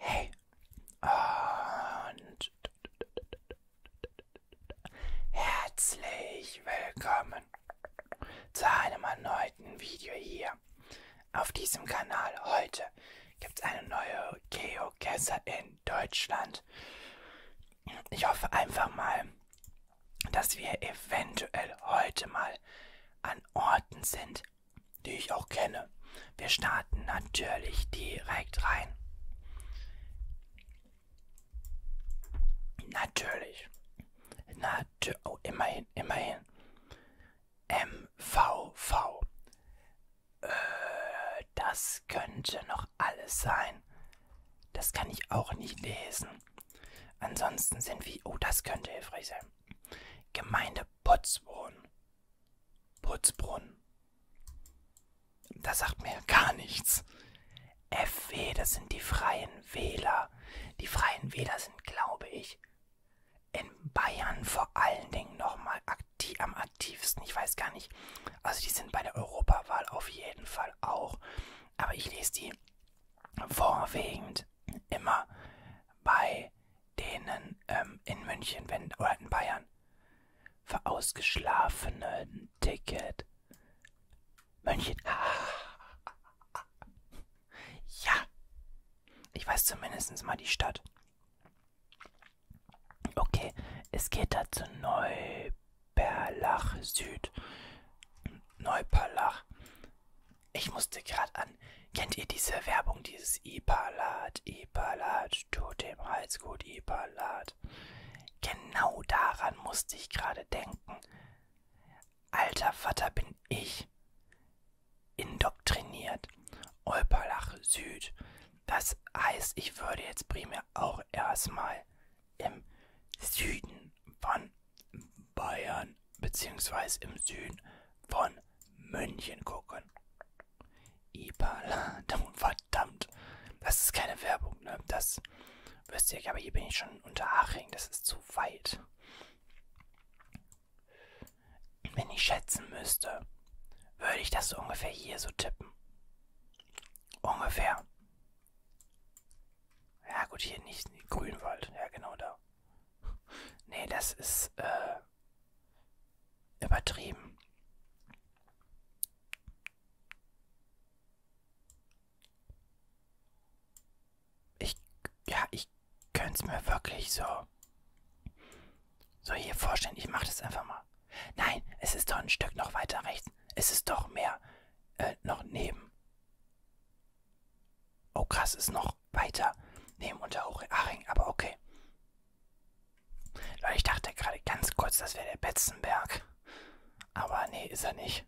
Hey, und herzlich willkommen zu einem erneuten Video hier auf diesem Kanal. Heute gibt es eine neue Geogesser in Deutschland. Ich hoffe einfach mal, dass wir eventuell heute mal an Orten sind, die ich auch kenne. Wir starten natürlich direkt rein. Natürlich. Oh, immerhin. MVV. Das könnte noch alles sein. Das kann ich auch nicht lesen. Ansonsten sind wir... Oh, das könnte hilfreich sein. Gemeinde Putzbrunn. Putzbrunn. Das sagt mir gar nichts. FW, das sind die Freien Wähler. Die Freien Wähler sind, glaube ich, in Bayern vor allen Dingen nochmal am aktivsten. Ich weiß gar nicht. Also die sind bei der Europawahl auf jeden Fall auch. Aber ich lese die vorwiegend immer bei denen in München oder in Bayern. Für Ausgeschlafene ein Ticket. München. Ja. Ich weiß zumindest mal die Stadt. Okay, es geht da zu Neuperlach Süd. Neuperlach. Ich musste gerade an. Kennt ihr diese Werbung, dieses Ipalat, tut dem Hals gut, Ipalat. Genau daran musste ich gerade denken. Alter Vater, bin ich indoktriniert. Neuperlach Süd. Das heißt, ich würde jetzt primär auch erstmal im Süden von Bayern beziehungsweise im Süden von München gucken. Ipalat, verdammt. Das ist keine Werbung, ne? Das wisst ihr, aber hier bin ich schon unter Haching, das ist zu weit. Wenn ich schätzen müsste, würde ich das so ungefähr hier so tippen. Ungefähr. Ja gut, hier nicht Grünwald. Ja, genau da. Nee, das ist übertrieben. Ich könnte es mir wirklich so hier vorstellen. Ich mache das einfach mal. Nein, es ist doch ein Stück noch weiter rechts. Es ist doch mehr noch neben. Oh krass, ist noch weiter neben Unterhaching, aber okay. Leute, ich dachte gerade ganz kurz, das wäre der Betzenberg. Aber nee, ist er nicht.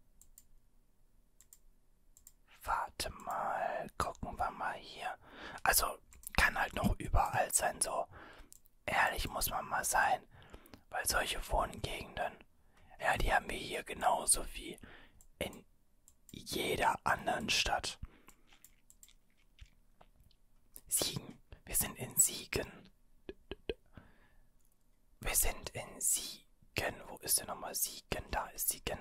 Warte mal, gucken wir mal hier. Also, kann halt noch überall sein, so ehrlich muss man mal sein. Weil solche Wohngegenden, ja, die haben wir hier genauso wie in jeder anderen Stadt. Siegen. Wir sind in Siegen. Wir sind in Siegen. Wo ist denn nochmal Siegen? Da ist Siegen.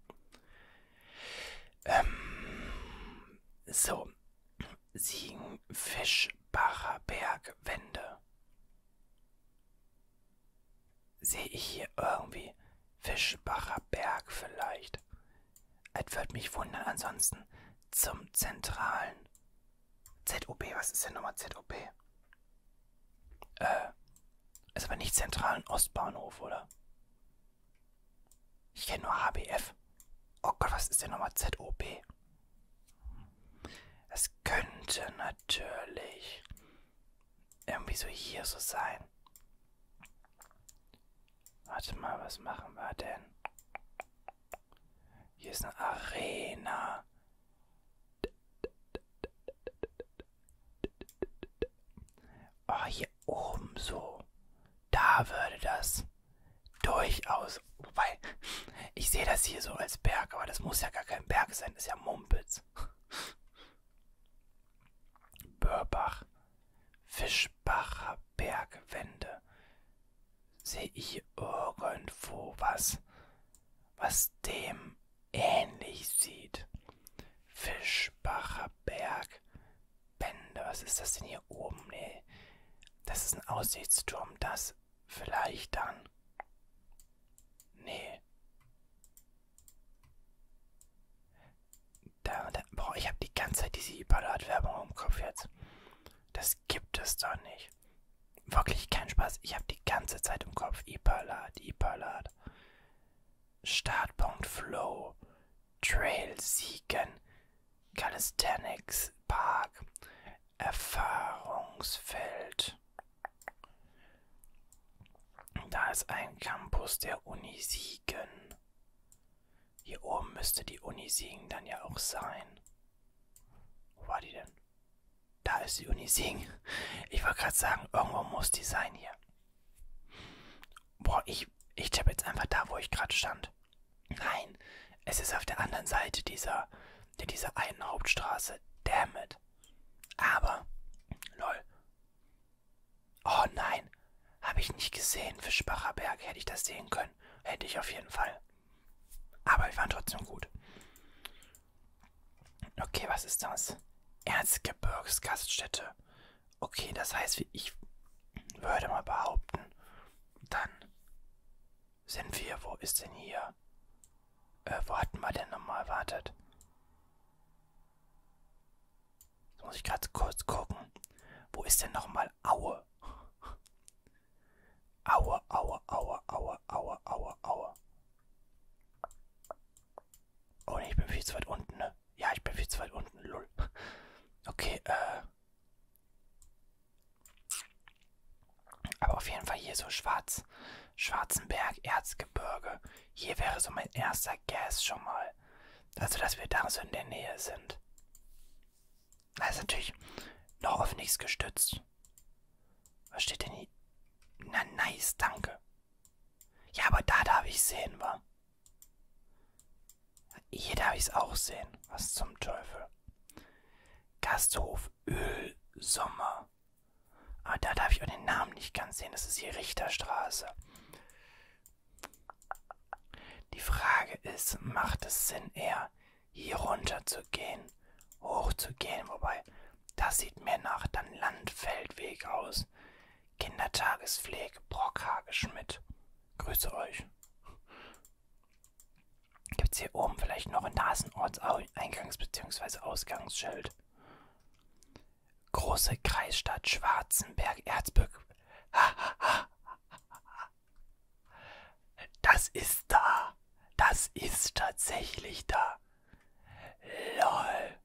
So. Siegen, Fischbacher Bergwände. Sehe ich hier irgendwie Fischbacher Berg vielleicht? Es würde mich wundern, ansonsten zum zentralen ZOB, was ist denn nochmal ZOB? Ist aber nicht zentralen Ostbahnhof, oder? Ich kenne nur HBF. Oh Gott, was ist denn nochmal ZOB? Das könnte natürlich irgendwie so hier so sein. Warte mal, was machen wir denn? Hier ist eine Arena. Oh, hier oben so. Da würde das durchaus... Wobei, ich sehe das hier so als Berg, aber das muss ja gar kein Berg sein, das ist ja Mumpitz. Börbach. Fischbacher Bergwände. Sehe ich irgendwo was dem ähnlich sieht? Fischbacher Bergwände. Was ist das denn hier oben? Nee. Das ist ein Aussichtsturm. Das vielleicht dann. Nee. Boah, ich habe die ganze Zeit diese Ipalat-Werbung im Kopf jetzt. Das gibt es doch nicht. Wirklich kein Spaß. Ich habe die ganze Zeit im Kopf. Ipalat, Ipalat. Startpunkt Flow. Trail Siegen. Calisthenics Park. Erfahrungsfeld. Da ist ein Campus der Uni Siegen. Hier oben müsste die Uni Siegen dann ja auch sein. Wo war die denn? Da ist die Uni Siegen. Ich wollte gerade sagen, irgendwo muss die sein hier. Boah, ich tippe jetzt einfach da, wo ich gerade stand. Nein, es ist auf der anderen Seite dieser einen Hauptstraße. Damn it. Aber, lol. Oh nein, habe ich nicht gesehen. Fischbacher Berg, hätte ich das sehen können. Hätte ich auf jeden Fall. Aber wir waren trotzdem gut. Okay, was ist das? Erzgebirgsgaststätte. Okay, das heißt, ich würde mal behaupten, dann sind wir, wo ist denn hier? Wo hatten wir denn nochmal? Wartet. Jetzt muss ich gerade kurz gucken. Wo ist denn nochmal Aue? Aue, Aue, Aue, Aue, Aue, Aue, Aue. Oh ne, ich bin viel zu weit unten, ne? Ja, ich bin viel zu weit unten, lol. Okay, aber auf jeden Fall hier so Schwarzenberg, Erzgebirge. Hier wäre so mein erster Guess schon mal. Also, dass wir da so in der Nähe sind. Das ist natürlich noch auf nichts gestützt. Was steht denn hier? Na, nice, danke. Ja, aber da darf ich sehen, wa? Hier darf ich es auch sehen. Was zum Teufel? Gasthof Ölsommer. Aber da darf ich auch den Namen nicht ganz sehen. Das ist hier Richterstraße. Die Frage ist, macht es Sinn, eher hier runter zu gehen, hoch zu gehen? Wobei, das sieht mir nach dann Landfeldweg aus. Kindertagespflege, Brockhage Schmidt. Grüße euch. Gibt es hier oben vielleicht noch ein Ortseingangs- bzw. Ausgangsschild? Große Kreisstadt Schwarzenberg, Erzberg. Das ist da. Das ist tatsächlich da. Lol.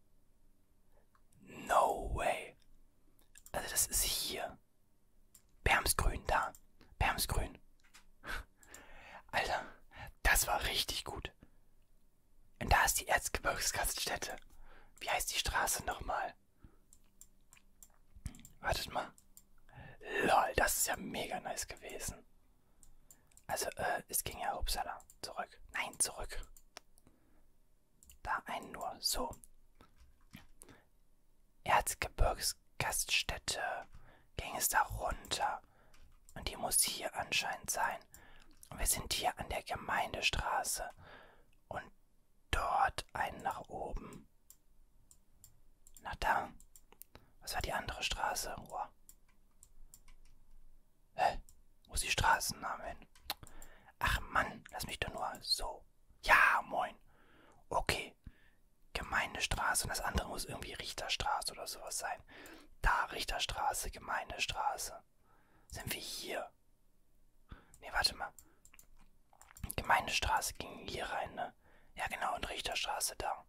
No way. Also das ist hier. Bermsgrün da. Bermsgrün. Alter, das war richtig gut. Und da ist die Erzgebirgsgaststätte. Wie heißt die Straße nochmal? Wartet mal. Lol, das ist ja mega nice gewesen. Also, es ging ja, upsala, zurück. Nein, zurück. Da einen nur. So. Erzgebirgsgaststätte. Ging es da runter. Und die muss hier anscheinend sein. Und wir sind hier an der Gemeindestraße. Und dort einen nach oben. Nach da. Was war die andere Straße? Oh. Hä? Wo ist die Straßenname hin? Ach Mann, lass mich doch nur so. Ja, moin. Okay. Gemeindestraße und das andere muss irgendwie Richterstraße oder sowas sein. Da, Richterstraße, Gemeindestraße. Sind wir hier? Ne, warte mal. Gemeindestraße ging hier rein, ne? Ja, genau, und Richterstraße da.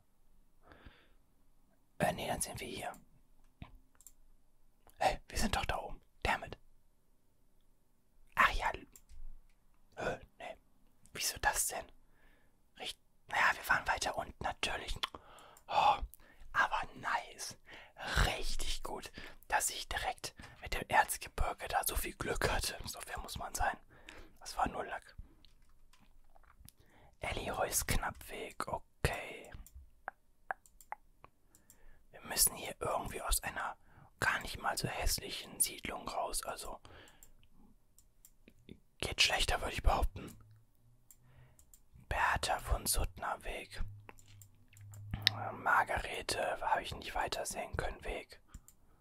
Ne, dann sind wir hier. Hey, wir sind doch da oben. Dammit. Ach ja. Ne. Wieso das denn? Naja, wir waren weiter unten, natürlich. Oh, aber nice. Richtig gut, dass ich direkt mit dem Erzgebirge da so viel Glück hatte. So fair muss man sein. Das war nur Lack. Elliroys Knappweg, okay. Wir müssen hier irgendwie aus einer gar nicht mal so hässlichen Siedlung raus. Also geht schlechter, würde ich behaupten. Bertha von Suttner Weg. Margarete habe ich nicht weitersehen können, Weg.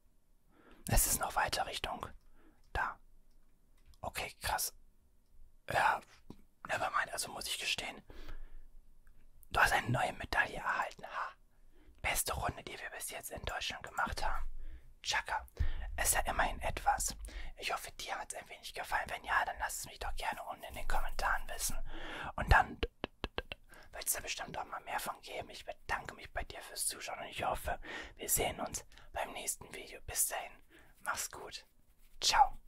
Es ist noch weiter Richtung da. Okay, krass. Ja, nevermind, also muss ich gestehen. Du hast eine neue Medaille erhalten, ha. Beste Runde, die wir bis jetzt in Deutschland gemacht haben. Chaka, es ist ja immerhin etwas. Ich hoffe, dir hat es ein wenig gefallen. Wenn ja, dann lass es mich doch gerne unten in den Kommentaren wissen. Und dann wird es da bestimmt auch mal mehr von geben. Ich bedanke mich bei dir fürs Zuschauen und ich hoffe, wir sehen uns beim nächsten Video. Bis dahin, mach's gut. Ciao.